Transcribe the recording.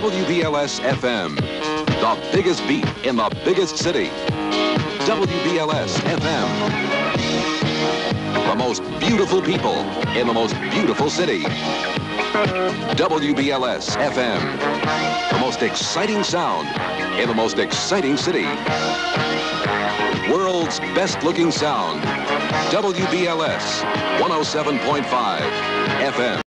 WBLS FM, the biggest beat in the biggest city. WBLS FM, the most beautiful people in the most beautiful city. WBLS FM, the most exciting sound in the most exciting city. World's best looking sound. WBLS 107.5 FM.